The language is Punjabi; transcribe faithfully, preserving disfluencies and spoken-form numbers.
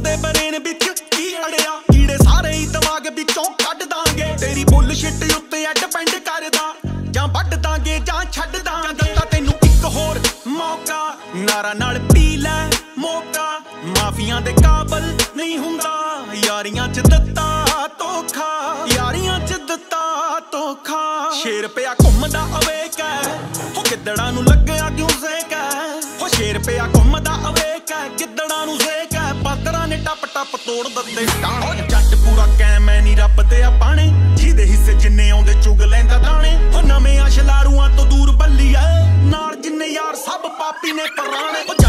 ਦੇ ਬਰੇਨ ਵਿੱਚ ਕੀ ਅੜਿਆ, ਕੀੜੇ ਸਾਰੇ ਹੀ ਦਿਮਾਗ ਵਿੱਚੋਂ ਕੱਢ ਦਾਂਗੇ। ਤੇਰੀ ਬੁੱਲਸ਼ਿਟ ਉੱਤੇ ਐ ਡਿਪੈਂਡ ਕਰਦਾ, ਜਾਂ ਵੱਢ ਦਾਂਗੇ ਜਾਂ ਛੱਡ ਦਾਂਗੇ। ਦਿੱਤਾ ਤੈਨੂੰ ਇੱਕ ਹੋਰ ਮੌਕਾ, ਨਾਰਾ ਨਾਲ ਪੀ ਲੈ ਮੌਕਾ। ਮਾਫੀਆਂ ਦੇ ਕਾਬਲ ਨਹੀਂ ਹੁੰਦਾ, ਯਾਰੀਆਂ ਚ ਦਿੱਤਾ ਧੋਖਾ, ਯਾਰੀਆਂ ਚ ਦਿੱਤਾ ਧੋਖਾ। ਸ਼ੇਰ ਪਿਆ ਘੁੰਮਦਾ ਅਵੇਕ ਹੈ, ਹੋ ਗਿੱਦੜਾਂ ਨੂੰ ਲੱਗਿਆ ਕਿਉਂ ਜ਼ੇਕ ਹੈ। ਹੋ ਸ਼ੇਰ ਪਿਆ ਘੁੰਮਦਾ ਅਵੇਕ ਹੈ, ਗਿੱਦੜਾਂ ਨੂੰ ਜ਼ੇਕ ਹੈ। ਬਾਂਦਰਾਂ ਨੇ ਟੱਪ ਟੱਪ ਤੋੜ ਦਿੱਤੇ ਟਾਣੇ। ਜੱਟ ਪੂਰਾ ਕੈਮ ਐ ਨੀ ਰੱਬ ਦੇ ਆਪਾਣੇ, ਜਿਹਦੇ ਹਿੱਸੇ ਜਿੰਨੇ ਆਉਂਦੇ ਚੁਗ ਲੈਂਦਾ ਦਾਣੇ। ਹੋ ਨਵੇਂ ਅਸ਼ਲਾਰੂਆਂ ਤੋਂ ਦੂਰ ਬੱਲੀ ਐ, ਨਾਲ ਜਿੰਨੇ ਯਾਰ ਸਭ ਪਾਪੀ ਨੇ ਪੁਰਾਣੇ।